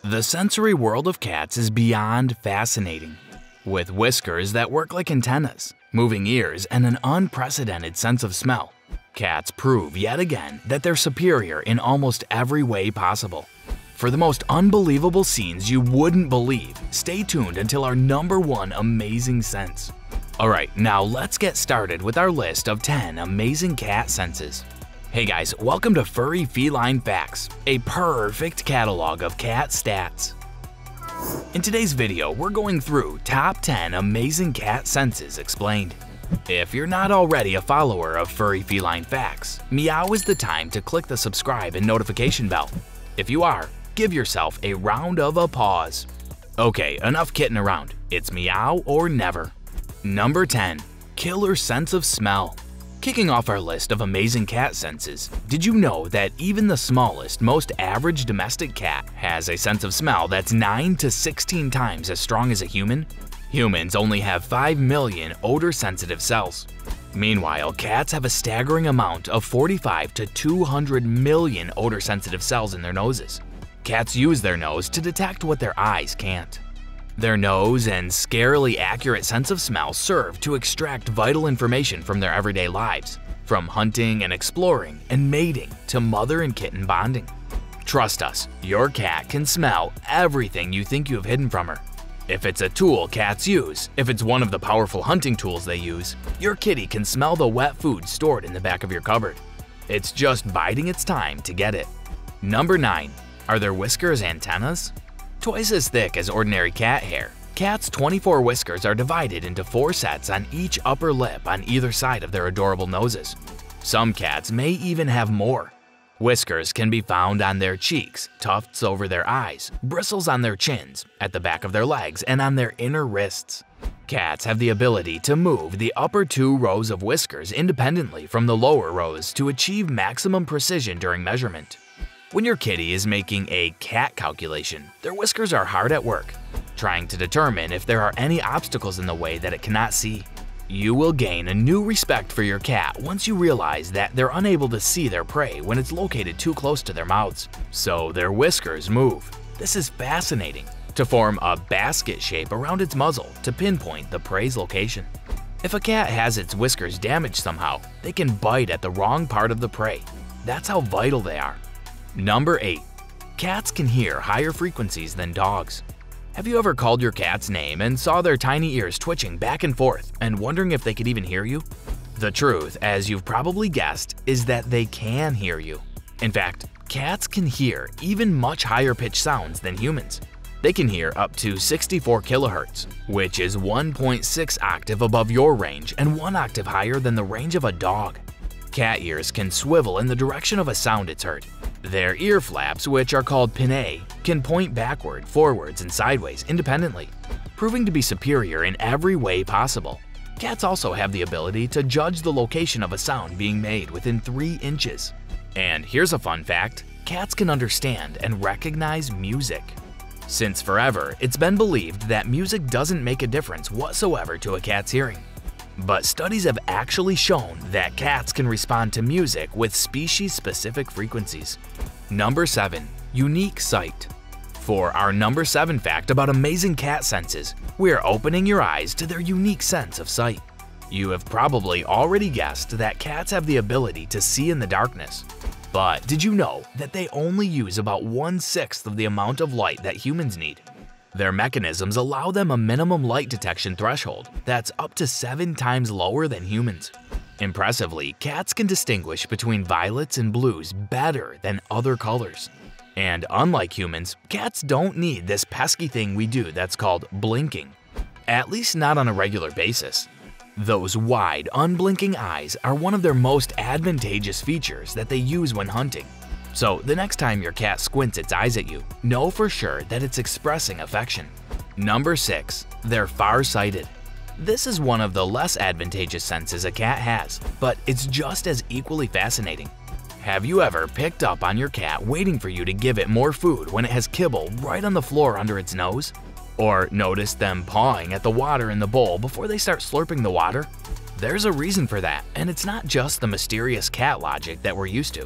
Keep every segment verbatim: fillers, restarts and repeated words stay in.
The sensory world of cats is beyond fascinating. With whiskers that work like antennas, moving ears, and an unprecedented sense of smell, cats prove yet again that they're superior in almost every way possible. For the most unbelievable scenes you wouldn't believe, stay tuned until our number one amazing sense. Alright, now let's get started with our list of ten amazing cat senses. Hey guys, welcome to Furry Feline Facts, a perfect catalog of cat stats. In today's video, we're going through top ten amazing cat senses explained. If you're not already a follower of Furry Feline Facts, meow is the time to click the subscribe and notification bell. If you are, give yourself a round of applause. Okay, enough kidding around. It's meow or never. Number ten. Killer sense of smell. Kicking off our list of amazing cat senses, did you know that even the smallest, most average domestic cat has a sense of smell that's nine to sixteen times as strong as a human? Humans only have five million odor-sensitive cells. Meanwhile, cats have a staggering amount of forty-five to two hundred million odor-sensitive cells in their noses. Cats use their nose to detect what their eyes can't. Their nose and scarily accurate sense of smell serve to extract vital information from their everyday lives, from hunting and exploring and mating to mother and kitten bonding. Trust us, your cat can smell everything you think you have hidden from her. If it's a tool cats use, if it's one of the powerful hunting tools they use, your kitty can smell the wet food stored in the back of your cupboard. It's just biding its time to get it. Number nine. Are their whiskers antennas? Twice as thick as ordinary cat hair, cats' twenty-four whiskers are divided into four sets on each upper lip on either side of their adorable noses. Some cats may even have more. Whiskers can be found on their cheeks, tufts over their eyes, bristles on their chins, at the back of their legs, and on their inner wrists. Cats have the ability to move the upper two rows of whiskers independently from the lower rows to achieve maximum precision during measurement. When your kitty is making a cat calculation, their whiskers are hard at work, trying to determine if there are any obstacles in the way that it cannot see. You will gain a new respect for your cat once you realize that they're unable to see their prey when it's located too close to their mouths, so their whiskers move. This is fascinating, to form a basket shape around its muzzle to pinpoint the prey's location. If a cat has its whiskers damaged somehow, they can bite at the wrong part of the prey. That's how vital they are. Number eight. Cats can hear higher frequencies than dogs. Have you ever called your cat's name and saw their tiny ears twitching back and forth and wondering if they could even hear you? The truth, as you've probably guessed, is that they can hear you. In fact, cats can hear even much higher pitched sounds than humans. They can hear up to sixty-four kilohertz, which is one point six octave above your range and one octave higher than the range of a dog. Cat ears can swivel in the direction of a sound it's heard. Their ear flaps, which are called pinnae, can point backward, forwards, and sideways independently, proving to be superior in every way possible. Cats also have the ability to judge the location of a sound being made within three inches. And here's a fun fact, cats can understand and recognize music. Since forever, it's been believed that music doesn't make a difference whatsoever to a cat's hearing. But studies have actually shown that cats can respond to music with species-specific frequencies. Number seven. Unique sight. For our number seven fact about amazing cat senses, we're opening your eyes to their unique sense of sight. You have probably already guessed that cats have the ability to see in the darkness. But did you know that they only use about one-sixth of the amount of light that humans need? Their mechanisms allow them a minimum light detection threshold that's up to seven times lower than humans. Impressively, cats can distinguish between violets and blues better than other colors. And unlike humans, cats don't need this pesky thing we do that's called blinking, at least not on a regular basis. Those wide, unblinking eyes are one of their most advantageous features that they use when hunting. So the next time your cat squints its eyes at you, know for sure that it's expressing affection. Number six. They're far-sighted. This is one of the less advantageous senses a cat has, but it's just as equally fascinating. Have you ever picked up on your cat waiting for you to give it more food when it has kibble right on the floor under its nose? Or noticed them pawing at the water in the bowl before they start slurping the water? There's a reason for that, and it's not just the mysterious cat logic that we're used to.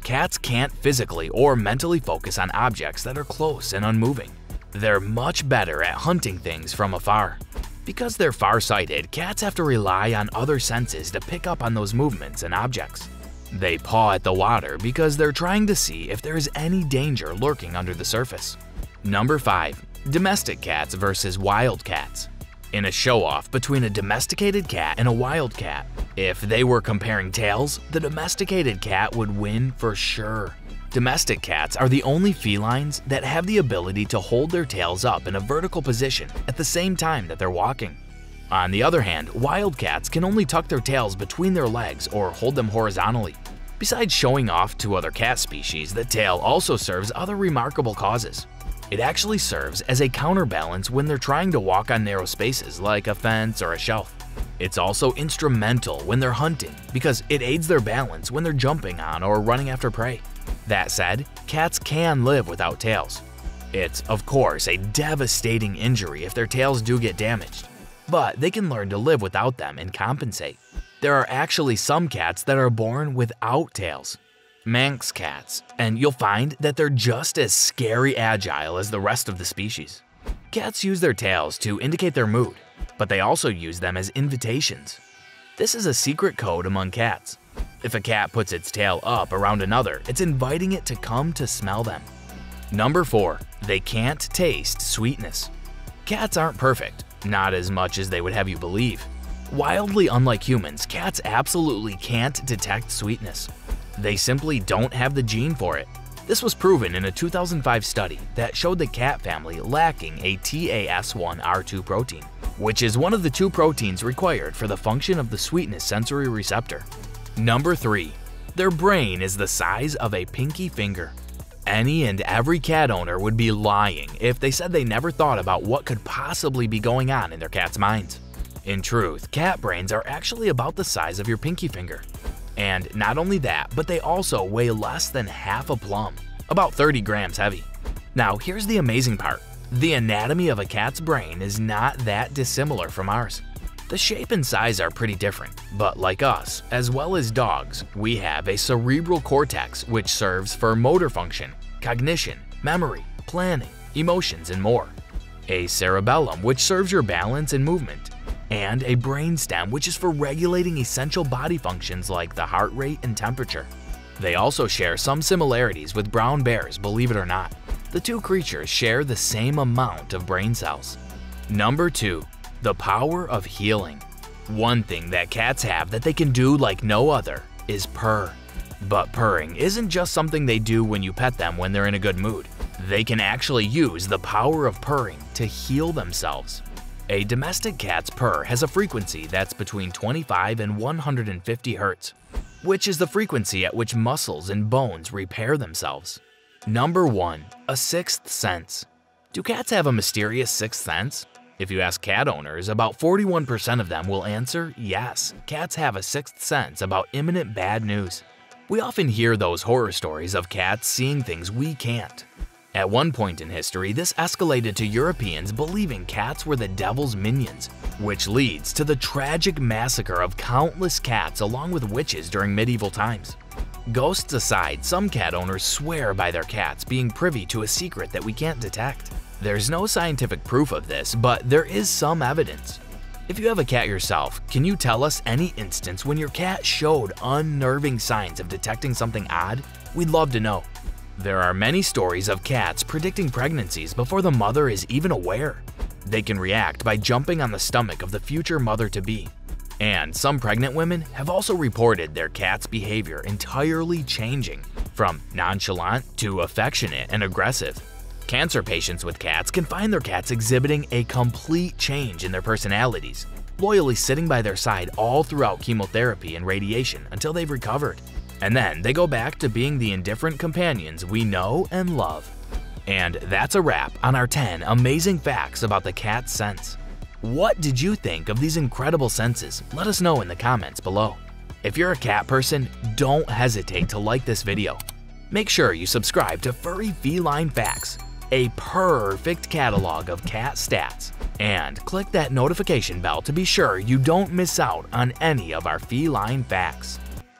Cats can't physically or mentally focus on objects that are close and unmoving. They're much better at hunting things from afar. Because they're far-sighted, cats have to rely on other senses to pick up on those movements and objects. They paw at the water because they're trying to see if there is any danger lurking under the surface. Number five. Domestic cats versus wild cats. In a show-off between a domesticated cat and a wild cat, if they were comparing tails, the domesticated cat would win for sure. Domestic cats are the only felines that have the ability to hold their tails up in a vertical position at the same time that they're walking. On the other hand, wild cats can only tuck their tails between their legs or hold them horizontally. Besides showing off to other cat species, the tail also serves other remarkable causes. It actually serves as a counterbalance when they're trying to walk on narrow spaces like a fence or a shelf. It's also instrumental when they're hunting because it aids their balance when they're jumping on or running after prey. That said, cats can live without tails. It's, of course, a devastating injury if their tails do get damaged, but they can learn to live without them and compensate. There are actually some cats that are born without tails. Manx cats, and you'll find that they're just as scary agile as the rest of the species. Cats use their tails to indicate their mood, but they also use them as invitations. This is a secret code among cats. If a cat puts its tail up around another, it's inviting it to come to smell them. Number four. They can't taste sweetness. Cats aren't perfect, not as much as they would have you believe. Wildly unlike humans, cats absolutely can't detect sweetness. They simply don't have the gene for it. This was proven in a two thousand five study that showed the cat family lacking a T A S one R two protein, which is one of the two proteins required for the function of the sweetness sensory receptor. Number three. Their brain is the size of a pinky finger. Any and every cat owner would be lying if they said they never thought about what could possibly be going on in their cat's minds. In truth, cat brains are actually about the size of your pinky finger. And not only that, but they also weigh less than half a plum, about thirty grams heavy. Now here's the amazing part. The anatomy of a cat's brain is not that dissimilar from ours. The shape and size are pretty different, but like us, as well as dogs, we have a cerebral cortex which serves for motor function, cognition, memory, planning, emotions, and more. A cerebellum which serves your balance and movement, and a brainstem which is for regulating essential body functions like the heart rate and temperature. They also share some similarities with brown bears, believe it or not. The two creatures share the same amount of brain cells. Number two. The power of healing. One thing that cats have that they can do like no other is purr. But purring isn't just something they do when you pet them when they're in a good mood. They can actually use the power of purring to heal themselves. A domestic cat's purr has a frequency that's between twenty-five and one hundred fifty hertz, which is the frequency at which muscles and bones repair themselves. Number one. A sixth sense. Do cats have a mysterious sixth sense? If you ask cat owners, about forty-one percent of them will answer yes, cats have a sixth sense about imminent bad news. We often hear those horror stories of cats seeing things we can't. At one point in history, this escalated to Europeans believing cats were the devil's minions, which leads to the tragic massacre of countless cats along with witches during medieval times. Ghosts aside, some cat owners swear by their cats being privy to a secret that we can't detect. There's no scientific proof of this, but there is some evidence. If you have a cat yourself, can you tell us any instance when your cat showed unnerving signs of detecting something odd? We'd love to know. There are many stories of cats predicting pregnancies before the mother is even aware. They can react by jumping on the stomach of the future mother-to-be. And some pregnant women have also reported their cat's behavior entirely changing, from nonchalant to affectionate and aggressive. Cancer patients with cats can find their cats exhibiting a complete change in their personalities, loyally sitting by their side all throughout chemotherapy and radiation until they've recovered. And then they go back to being the indifferent companions we know and love. And that's a wrap on our ten amazing facts about the cat sense. What did you think of these incredible senses? Let us know in the comments below. If you're a cat person, don't hesitate to like this video. Make sure you subscribe to Furry Feline Facts, a perfect catalog of cat stats, and click that notification bell to be sure you don't miss out on any of our feline facts.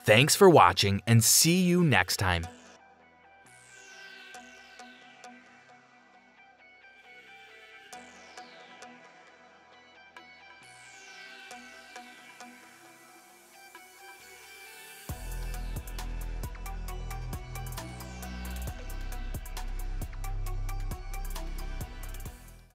Thanks for watching and see you next time.